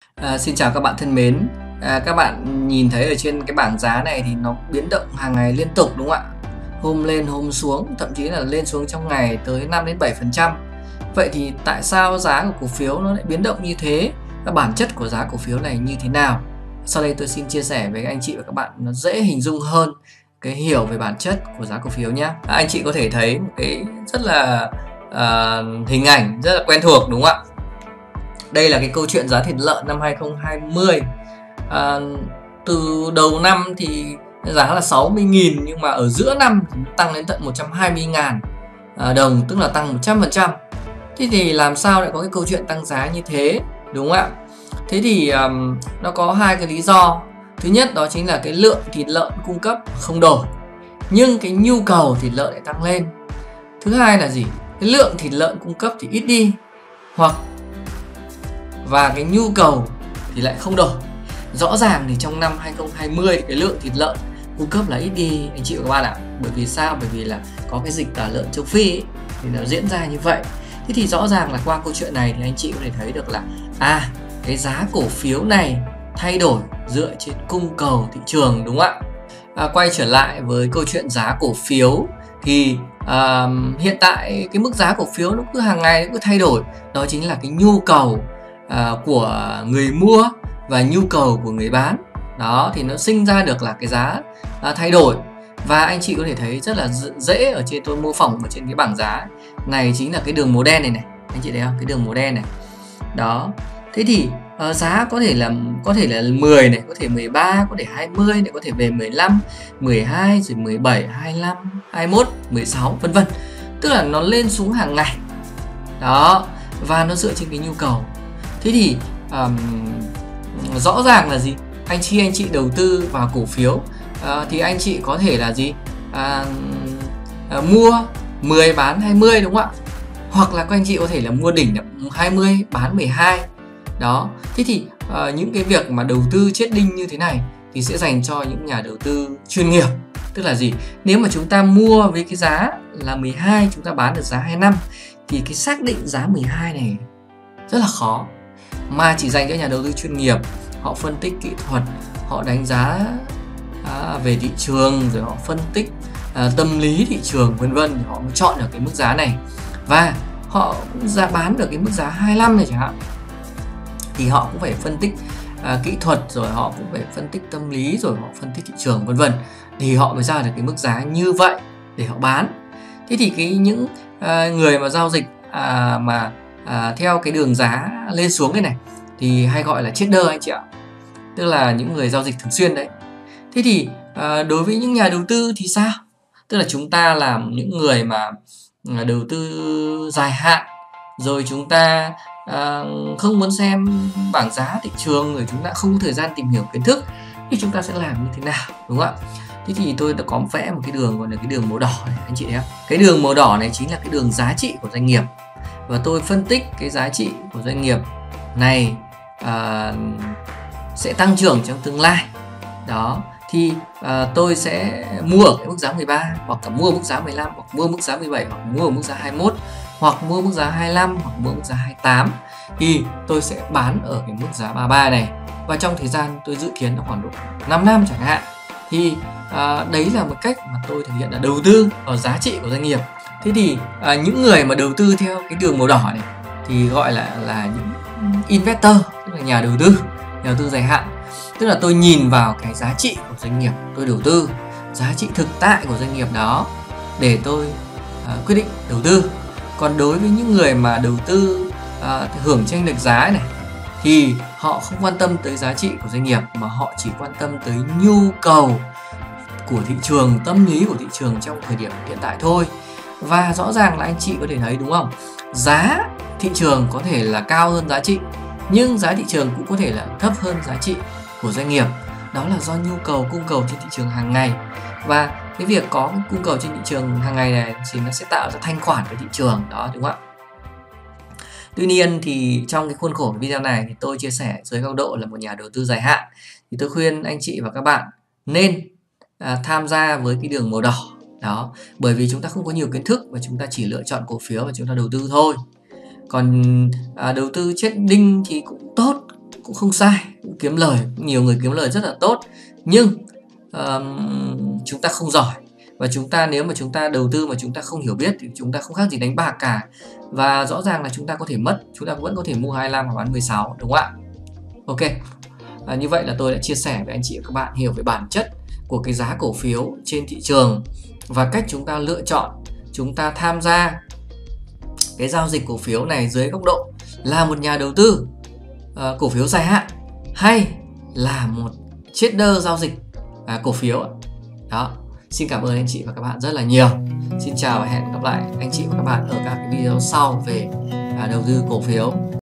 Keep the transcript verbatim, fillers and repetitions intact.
À, xin chào các bạn thân mến. À, các bạn nhìn thấy ở trên cái bảng giá này thì nó biến động hàng ngày liên tục đúng không ạ? Hôm lên hôm xuống, thậm chí là lên xuống trong ngày tới năm đến bảy phần trăm. Vậy thì tại sao giá của cổ phiếu nó lại biến động như thế? Và bản chất của giá cổ phiếu này như thế nào? Sau đây tôi xin chia sẻ với anh chị và các bạn nó dễ hình dung hơn cái hiểu về bản chất của giá cổ phiếu nhé. À, anh chị có thể thấy một cái rất là à, hình ảnh rất là quen thuộc đúng không ạ? Đây là cái câu chuyện giá thịt lợn năm hai không hai không. À, từ đầu năm thì giá là sáu mươi nghìn, nhưng mà ở giữa năm thì tăng đến tận một trăm hai mươi nghìn à, đồng, tức là tăng một trăm phần trăm. Thế thì làm sao lại có cái câu chuyện tăng giá như thế, đúng không ạ? Thế thì um, nó có hai cái lý do. Thứ nhất đó chính là cái lượng thịt lợn cung cấp không đổi, nhưng cái nhu cầu thịt lợn lại tăng lên. Thứ hai là gì? Cái lượng thịt lợn cung cấp thì ít đi, hoặc và cái nhu cầu thì lại không đổi. Rõ ràng thì trong năm hai không hai không cái lượng thịt lợn cung cấp là ít đi anh chị và các bạn ạ. Bởi vì sao? Bởi vì là có cái dịch tả lợn châu Phi ấy, thì nó diễn ra như vậy. Thế thì rõ ràng là qua câu chuyện này thì anh chị có thể thấy được là à cái giá cổ phiếu này thay đổi dựa trên cung cầu thị trường, đúng không ạ? À, quay trở lại với câu chuyện giá cổ phiếu thì à, hiện tại cái mức giá cổ phiếu nó cứ hàng ngày nó cứ thay đổi. Đó chính là cái nhu cầu à, của người mua và nhu cầu của người bán. Đó thì nó sinh ra được là cái giá à, thay đổi. Và anh chị có thể thấy rất là dễ ở trên, tôi mô phỏng ở trên cái bảng giá này chính là cái đường màu đen này này, anh chị thấy không? Cái đường màu đen này. Đó. Thế thì uh, giá có thể là có thể là mười này, có thể mười ba, có thể hai mươi này, có thể về mười lăm, mười hai, rồi mười bảy, hai mươi lăm, hai mươi mốt, mười sáu vân vân. Tức là nó lên xuống hàng ngày. Đó, và nó dựa trên cái nhu cầu. Thế thì um, rõ ràng là gì? Anh chị anh chị đầu tư vào cổ phiếu uh, thì anh chị có thể là gì? Uh, uh, mua mười bán hai mươi, đúng không ạ? Hoặc là các anh chị có thể là mua đỉnh hai mươi bán mười hai. Đó. Thế thì uh, những cái việc mà đầu tư chết đinh như thế này thì sẽ dành cho những nhà đầu tư chuyên nghiệp. Tức là gì? Nếu mà chúng ta mua với cái giá là mười hai, chúng ta bán được giá hai mươi lăm, thì cái xác định giá mười hai này rất là khó, mà chỉ dành cho nhà đầu tư chuyên nghiệp. Họ phân tích kỹ thuật, họ đánh giá à, về thị trường, rồi họ phân tích à, tâm lý thị trường vân vân, thì họ mới chọn được cái mức giá này. Và họ cũng giá bán được cái mức giá hai mươi lăm này chẳng hạn, thì họ cũng phải phân tích à, kỹ thuật, rồi họ cũng phải phân tích tâm lý, rồi họ phân tích thị trường vân vân, thì họ mới ra được cái mức giá như vậy để họ bán. Thế thì cái những à, người mà giao dịch à, mà à, theo cái đường giá lên xuống cái này thì hay gọi là trader anh chị ạ, tức là những người giao dịch thường xuyên đấy. Thế thì à, đối với những nhà đầu tư thì sao? Tức là chúng ta làm những người mà đầu tư dài hạn, rồi chúng ta à, không muốn xem bảng giá thị trường, rồi chúng ta không có thời gian tìm hiểu kiến thức, thì chúng ta sẽ làm như thế nào, đúng không ạ? Thế thì tôi đã có vẽ một cái đường gọi là cái đường màu đỏ này anh chị thấy không? Cái đường màu đỏ này chính là cái đường giá trị của doanh nghiệp, và tôi phân tích cái giá trị của doanh nghiệp này à, sẽ tăng trưởng trong tương lai. Đó thì à, tôi sẽ mua ở cái mức giá mười ba, hoặc cả mua mức giá mười lăm, hoặc mua mức giá mười bảy, hoặc mua ở mức giá hai mươi mốt, hoặc mua mức giá hai mươi lăm, hoặc mua mức giá hai mươi tám, thì tôi sẽ bán ở cái mức giá ba mươi ba này. Và trong thời gian tôi dự kiến là khoảng độ năm năm chẳng hạn, thì à, đấy là một cách mà tôi thực hiện là đầu tư vào giá trị của doanh nghiệp. Thế thì à, những người mà đầu tư theo cái đường màu đỏ này thì gọi là là những investor, tức là nhà đầu tư, nhà đầu tư dài hạn. Tức là tôi nhìn vào cái giá trị của doanh nghiệp tôi đầu tư, giá trị thực tại của doanh nghiệp đó để tôi à, quyết định đầu tư. Còn đối với những người mà đầu tư à, hưởng chênh lệch giá này thì họ không quan tâm tới giá trị của doanh nghiệp, mà họ chỉ quan tâm tới nhu cầu của thị trường, tâm lý của thị trường trong thời điểm hiện tại thôi. Và rõ ràng là anh chị có thể thấy đúng không? Giá thị trường có thể là cao hơn giá trị, nhưng giá thị trường cũng có thể là thấp hơn giá trị của doanh nghiệp. Đó là do nhu cầu cung cầu trên thị trường hàng ngày. Và cái việc có cung cầu trên thị trường hàng ngày này thì nó sẽ tạo ra thanh khoản của thị trường đó, đúng không ạ? Tuy nhiên thì trong cái khuôn khổ video này thì tôi chia sẻ dưới góc độ là một nhà đầu tư dài hạn, thì tôi khuyên anh chị và các bạn nên à, tham gia với cái đường màu đỏ đó, bởi vì chúng ta không có nhiều kiến thức và chúng ta chỉ lựa chọn cổ phiếu và chúng ta đầu tư thôi. Còn à, đầu tư chết đinh thì cũng tốt, cũng không sai, cũng kiếm lời, cũng nhiều người kiếm lời rất là tốt, nhưng um, chúng ta không giỏi. Và chúng ta nếu mà chúng ta đầu tư mà chúng ta không hiểu biết thì chúng ta không khác gì đánh bạc cả. Và rõ ràng là chúng ta có thể mất, chúng ta vẫn có thể mua hai mươi lăm và bán mười sáu, đúng không ạ? Ok, à, như vậy là tôi đã chia sẻ với anh chị và các bạn hiểu về bản chất của cái giá cổ phiếu trên thị trường và cách chúng ta lựa chọn, chúng ta tham gia cái giao dịch cổ phiếu này dưới góc độ là một nhà đầu tư uh, cổ phiếu dài hạn hay là một trader giao dịch uh, cổ phiếu. Đó. Xin cảm ơn anh chị và các bạn rất là nhiều. Xin chào và hẹn gặp lại anh chị và các bạn ở các cái video sau về uh, đầu tư cổ phiếu.